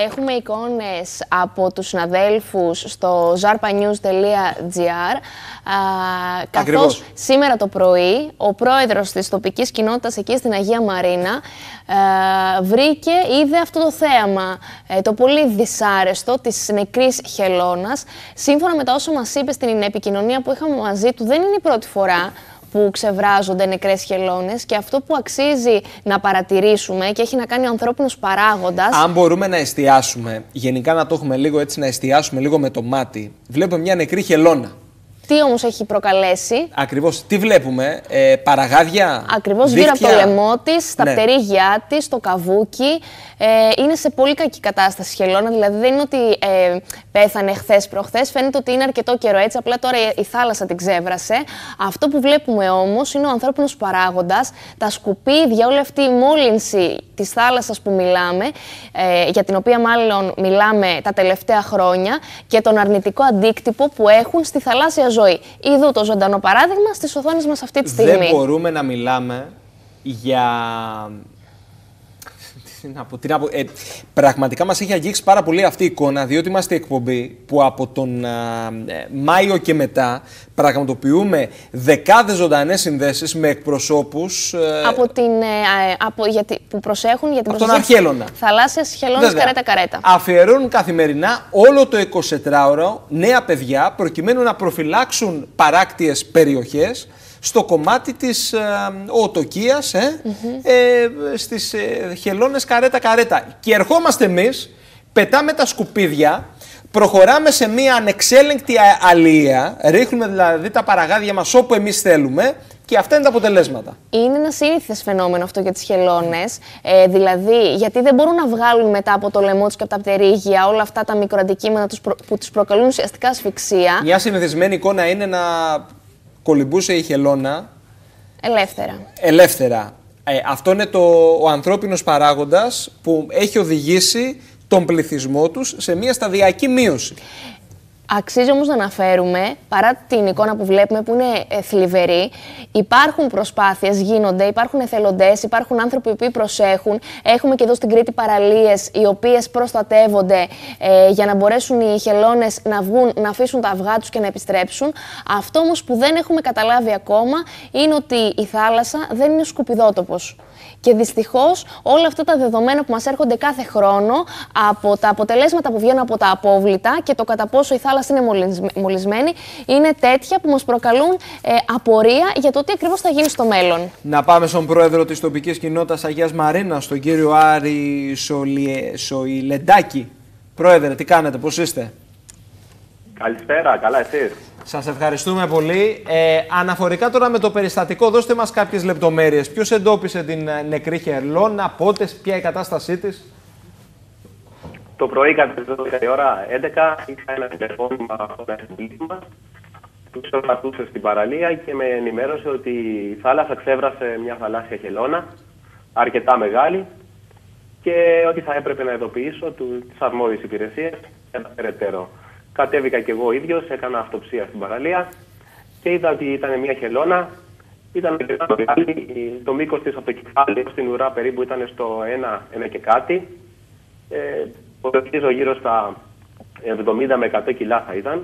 Έχουμε εικόνες από τους συναδέλφους στο zarpanews.gr, καθώς σήμερα το πρωί ο πρόεδρος της τοπικής κοινότητας εκεί στην Αγία Μαρίνα είδε αυτό το θέαμα, το πολύ δυσάρεστο της νεκρής χελώνας. Σύμφωνα με τα όσα μας είπε στην επικοινωνία που είχαμε μαζί του, δεν είναι η πρώτη φορά που ξεβράζονται νεκρές χελώνες, και αυτό που αξίζει να παρατηρήσουμε και έχει να κάνει ο ανθρώπινος παράγοντας. Αν μπορούμε να εστιάσουμε, γενικά να το έχουμε λίγο έτσι, να εστιάσουμε λίγο με το μάτι, βλέπουμε μια νεκρή χελώνα. Τι όμως έχει προκαλέσει? Ακριβώς, τι βλέπουμε, παραγάδια. Ακριβώς, δίχτυα. γύρω από το λαιμό της, στα πτερίγια της, το καβούκι. Είναι σε πολύ κακή κατάσταση η χελώνα, δηλαδή δεν είναι ότι πέθανε χθες-προχθές, φαίνεται ότι είναι αρκετό καιρό έτσι, απλά τώρα η θάλασσα την ξέβρασε. Αυτό που βλέπουμε όμως είναι ο ανθρώπινος παράγοντας, τα σκουπίδια, όλη αυτή η μόλυνση της θάλασσας που μιλάμε, για την οποία μάλλον μιλάμε τα τελευταία χρόνια, και τον αρνητικό αντίκτυπο που έχουν στη θαλάσσια ζωή. Ιδού το ζωντανό παράδειγμα στις οθόνες μας αυτή τη στιγμή. Δεν μπορούμε να μιλάμε για... πραγματικά μας έχει αγγίξει πάρα πολύ αυτή η εικόνα, διότι είμαστε εκπομπή που από τον Μάιο και μετά πραγματοποιούμε δεκάδες ζωντανές συνδέσεις με εκπροσώπους που προσέχουν για την προστασία θαλάσσιας χελώνας καρέτα-καρέτα. Αφιερώνουν καθημερινά όλο το 24ωρο νέα παιδιά προκειμένου να προφυλάξουν παράκτιες περιοχές στο κομμάτι της οτοκίας, στις χελώνες καρέτα-καρέτα. Και ερχόμαστε εμείς, πετάμε τα σκουπίδια, προχωράμε σε μία ανεξέλεγκτη αλία, ρίχνουμε δηλαδή τα παραγάδια μας όπου εμείς θέλουμε, και αυτά είναι τα αποτελέσματα. Είναι ένα σύνηθες φαινόμενο αυτό για τις χελώνες, δηλαδή γιατί δεν μπορούν να βγάλουν μετά από το λαιμό τους και από τα πτερίγια όλα αυτά τα μικροαντικείμενα που τους προκαλούν ουσιαστικά ασφυξία. Μια συνηθισμένη εικόνα είναι να κολυμπούσε η χελώνα ελεύθερα. Αυτό είναι ο ανθρώπινος παράγοντας που έχει οδηγήσει τον πληθυσμό τους σε μια σταδιακή μείωση. Αξίζει όμως να αναφέρουμε, παρά την εικόνα που βλέπουμε που είναι θλιβερή, υπάρχουν προσπάθειες, γίνονται, υπάρχουν εθελοντές, υπάρχουν άνθρωποι που προσέχουν. Έχουμε και εδώ στην Κρήτη παραλίες οι οποίες προστατεύονται για να μπορέσουν οι χελώνες να βγουν, να αφήσουν τα αυγά τους και να επιστρέψουν. Αυτό όμως που δεν έχουμε καταλάβει ακόμα είναι ότι η θάλασσα δεν είναι σκουπιδότοπος. Και δυστυχώς όλα αυτά τα δεδομένα που μας έρχονται κάθε χρόνο από τα αποτελέσματα που βγαίνουν από τα απόβλητα και το κατά πόσο η θάλασσα είναι μολυσμένη είναι τέτοια που μας προκαλούν απορία για το τι ακριβώς θα γίνει στο μέλλον. Να πάμε στον πρόεδρο της τοπικής κοινότητας Αγίας Μαρίνας, τον κύριο Άρη Σοηλεντάκη. Πρόεδρε, τι κάνετε, πώς είστε? Καλησπέρα, καλά εσείς? Σας ευχαριστούμε πολύ. Αναφορικά τώρα με το περιστατικό, δώστε μας κάποιες λεπτομέρειες. Ποιος εντόπισε την νεκρή χελώνα, πότε, ποια η κατάστασή της? Το πρωί κατά η ώρα 11 είχα ένα τηλεφώνημα από τον αστυνομικό μας που περπατούσε στην παραλία και με ενημέρωσε ότι η θάλασσα ξέβρασε μια θαλάσσια χελώνα αρκετά μεγάλη και ότι θα έπρεπε να ειδοποιήσω τις αρμόδιες υπηρεσίες για τα περαιτέρω. Κατέβηκα και εγώ ίδιος, έκανα αυτοψία στην παραλία και είδα ότι ήταν μια χελώνα. Ήταν μεγάλη, το μήκος της από το κεφάλι στην ουρά περίπου ήταν στο 1 και κάτι. Ποδοτίζω γύρω στα 70 με 100 κιλά θα ήταν,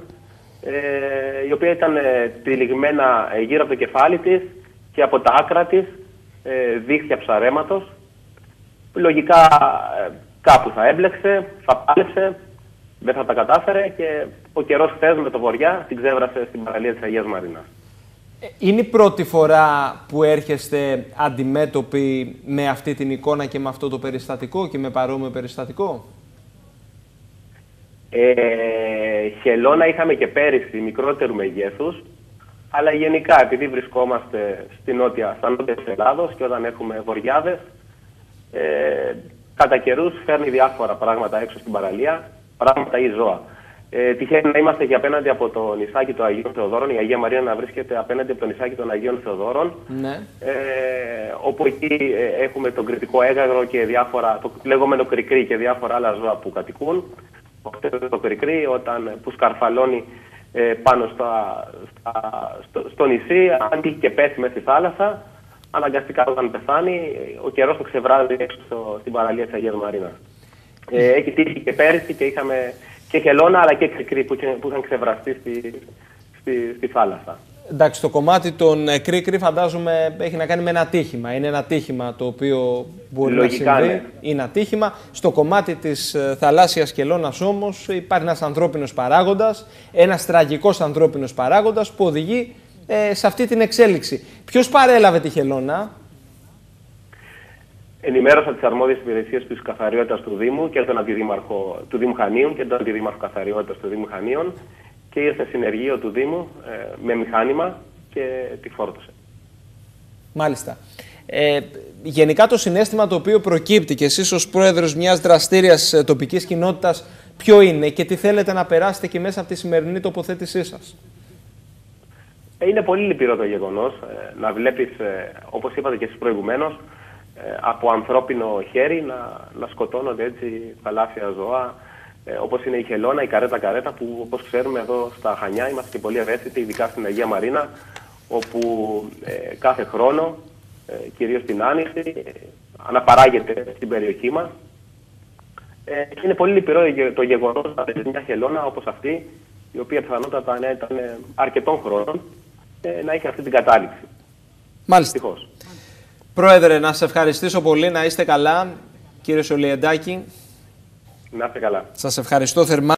η οποία ήταν τυλιγμένα γύρω από το κεφάλι της και από τα άκρα της, δίχτυα ψαρέματος. Λογικά κάπου θα έμπλεξε, θα πάλεψε, δεν θα τα κατάφερε και ο καιρός χθες με το βοριά την ξέβρασε στην παραλία της Αγίας Μαρίνας. Είναι η πρώτη φορά που έρχεστε αντιμέτωποι με αυτή την εικόνα και με αυτό το περιστατικό και με παρόμοιο περιστατικό? Χελώνα είχαμε και πέρυσι μικρότερου μεγέθους, αλλά γενικά επειδή βρισκόμαστε στα νότια της Ελλάδος και όταν έχουμε βοριάδες, κατά καιρούς φέρνει διάφορα πράγματα έξω στην παραλία, πράγματα ή ζώα. Τυχαίνει να είμαστε και απέναντι από το νησάκι των Αγίων Θεοδόρων, η Αγία Μαρία να βρίσκεται απέναντι από το νησάκι των Αγίων Θεοδόρων, ναι. Όπου εκεί έχουμε τον κρητικό έγαγρο και διάφορα, το λεγόμενο κρικρί και διάφορα άλλα ζώα που κατοικούν. Το κρικρί που σκαρφαλώνει πάνω στο νησί, αν τύχει και πέσει μέσα στη θάλασσα, αναγκαστικά όταν πεθάνει, ο καιρός το ξεβράζει έξω στην παραλία της Αγίας Μαρίνας. Έχει τύχει και πέρυσι και είχαμε και χελώνα αλλά και κρικρή που είχαν ξεβραστεί στη θάλασσα. Εντάξει, το κομμάτι των κρίκρι φαντάζομαι έχει να κάνει με ένα ατύχημα. Είναι ένα ατύχημα το οποίο μπορεί Λογικά, να συμβεί. ναι. Είναι ατύχημα. Στο κομμάτι της θαλάσσιας χελώνας όμως υπάρχει ένας ανθρώπινος παράγοντας, ένας τραγικός ανθρώπινος παράγοντας που οδηγεί σε αυτή την εξέλιξη. Ποιος παρέλαβε τη χελώνα? Ενημέρωσα τις αρμόδιες υπηρεσίες της καθαριότητας του Δήμου και τον Αντιδήμαρχο του Δήμου Χανίων και τον Αντιδήμαρχο Καθαριότητας του Δήμου Χανίων και ήρθε συνεργείο του Δήμου με μηχάνημα και τη φόρτωσε. Μάλιστα. Γενικά το συναίσθημα το οποίο προκύπτει και εσείς ως πρόεδρος μιας δραστήριας τοπικής κοινότητας ποιο είναι και τι θέλετε να περάσετε και μέσα από τη σημερινή τοποθέτησή σας? Είναι πολύ λυπηρό το γεγονός να βλέπεις, όπως είπατε και εσείς προηγουμένως, από ανθρώπινο χέρι να σκοτώνονται έτσι θαλάσσια ζώα, όπως είναι η χελώνα, η καρέτα που όπως ξέρουμε εδώ στα Χανιά είμαστε και πολύ ευαίσθητοι, ειδικά στην Αγία Μαρίνα, όπου κάθε χρόνο, κυρίως την Άνοιξη, αναπαράγεται στην περιοχή μας. Είναι πολύ λυπηρό το γεγονός να δει μια χελώνα όπως αυτή, η οποία πιθανότατα ήταν αρκετών χρόνων, να έχει αυτή την κατάληξη. Μάλιστα. Ευτυχώς. Πρόεδρε, να σας ευχαριστήσω πολύ, να είστε καλά. Κύριε Σολιεντάκη. Να είστε καλά. Σας ευχαριστώ θερμά.